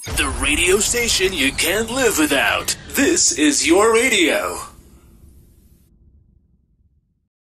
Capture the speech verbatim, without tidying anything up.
The radio station you can't live without. This is your radio.